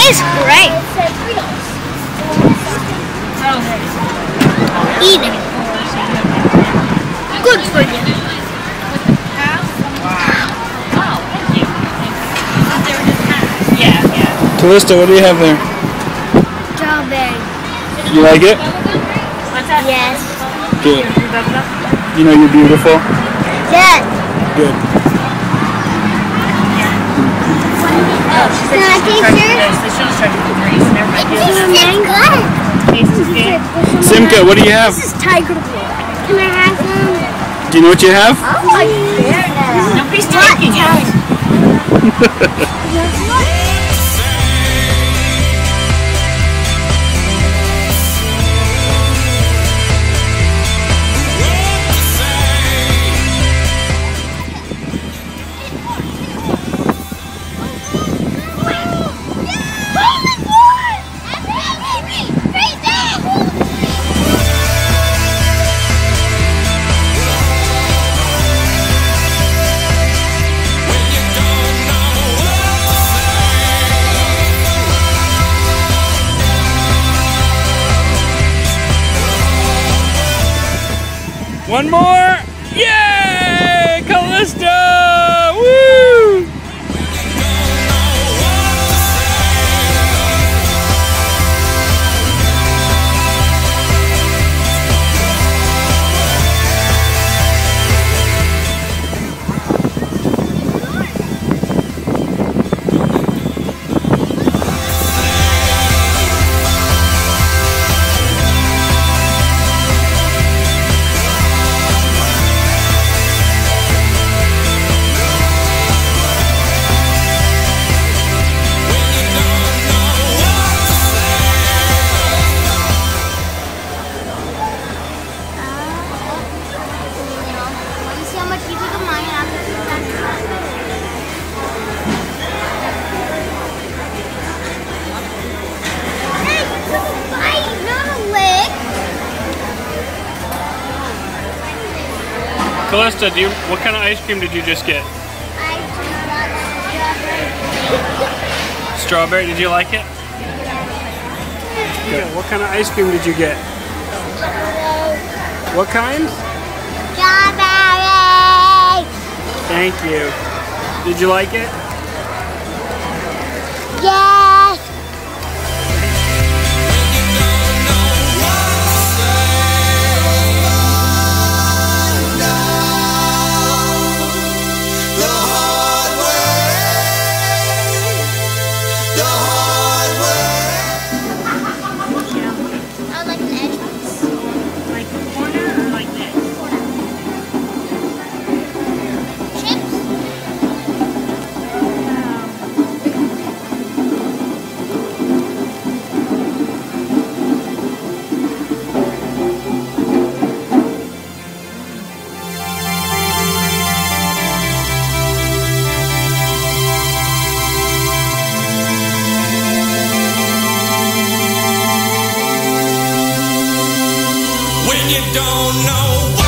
It's great. Eat it. Good for you. Callista, what do you have there? Strawberry. You like it? Yes. Good. You know you're beautiful? Yes. Good. Can I taste yours? Simka, what do you have? This is tiger wood. Can I have some? Do you know what you have? Oh my goodness. Nobody's taking it. One more! Yay! Callista! Woo! Callista, what kind of ice cream did you just get? I just got Strawberry, did you like it? Good. What kind of ice cream did you get? strawberry. What kind? Strawberry. Thank you. Did you like it? Yes. When you don't know